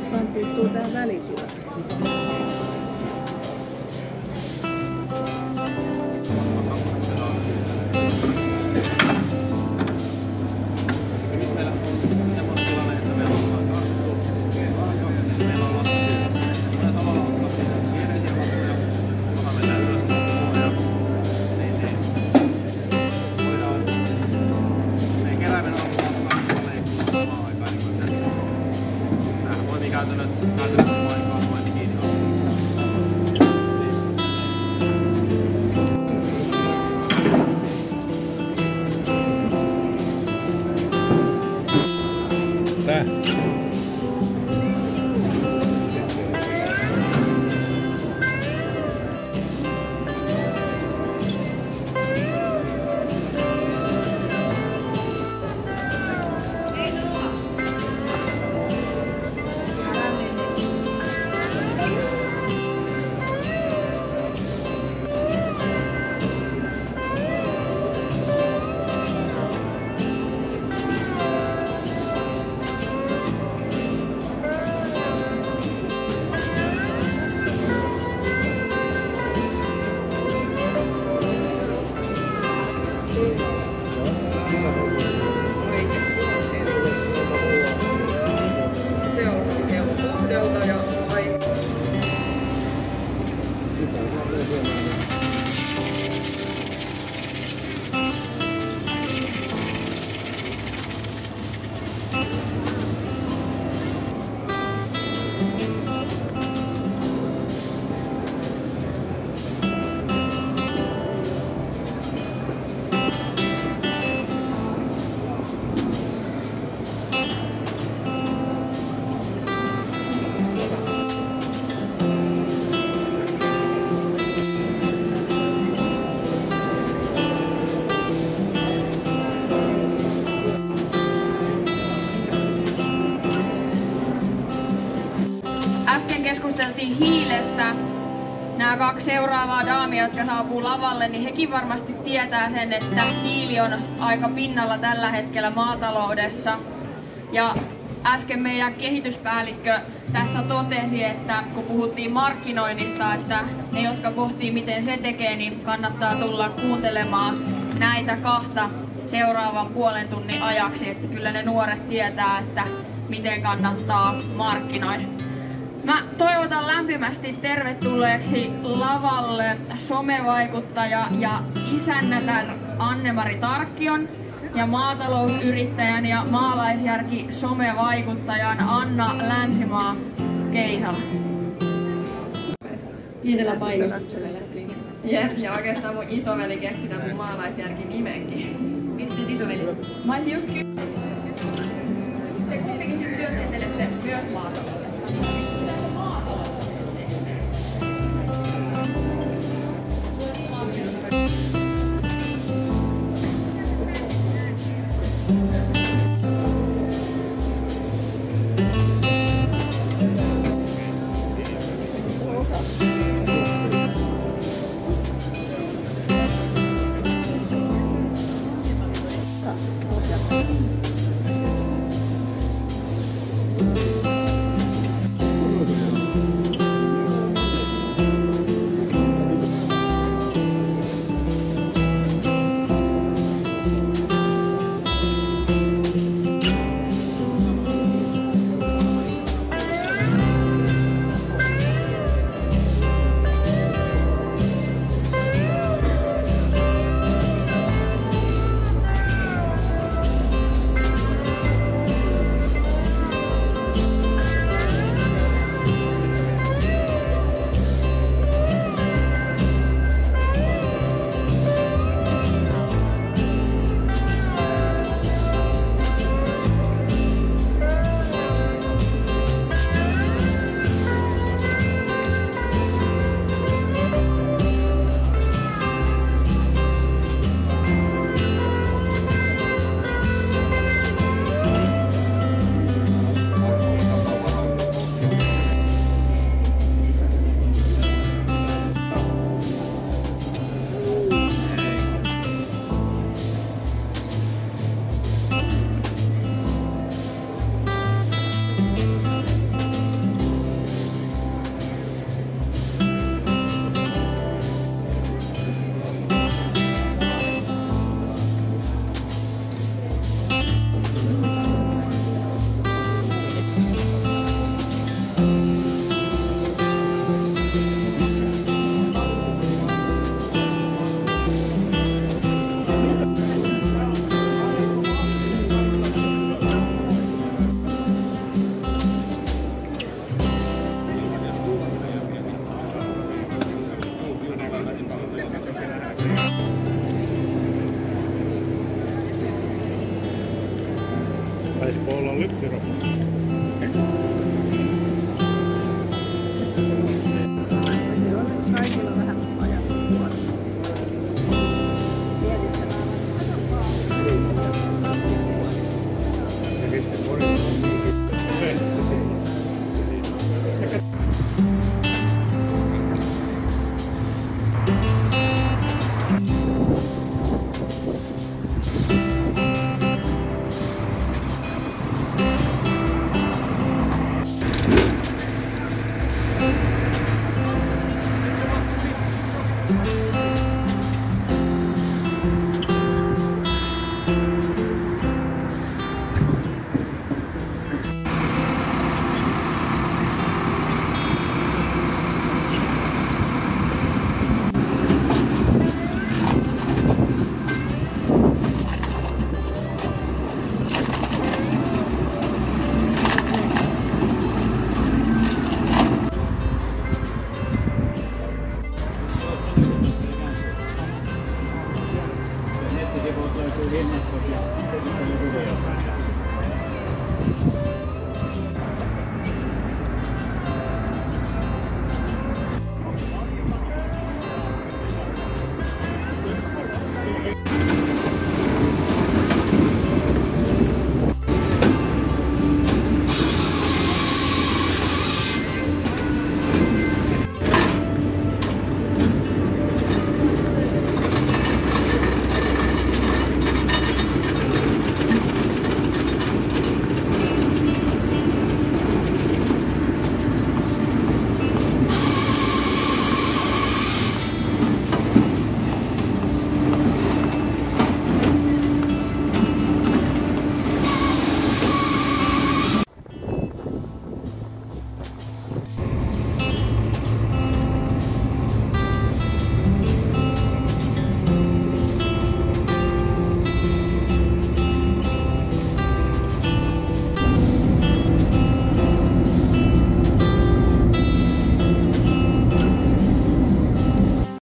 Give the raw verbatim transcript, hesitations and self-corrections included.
vaan puuttuu tää välitila. Tää. Äsken keskusteltiin hiilestä. Nämä kaksi seuraavaa daamia, jotka saapuu lavalle, niin hekin varmasti tietää sen, että hiili on aika pinnalla tällä hetkellä maataloudessa. Ja äsken meidän kehityspäällikkö tässä totesi, että kun puhuttiin markkinoinnista, että ne, jotka pohtii miten se tekee, niin kannattaa tulla kuuntelemaan näitä kahta seuraavan puolen tunnin ajaksi. Että kyllä ne nuoret tietää, että miten kannattaa markkinoida. Mä toivotan lämpimästi tervetulleeksi lavalle somevaikuttaja ja isännätär Anne-Mari Tarkkion ja maatalousyrittäjän ja maalaisjärki somevaikuttajan Anna Länsimaa Keisala. Pienellä painostuksella lähti. Jep, ja oikeastaan mun isoveli keksi tämän mun maalaisjärki nimenkin. Mistä isoveli? Mä olisin just kysynyt. Te kumpikin siis työskentelette myös maataloudessa.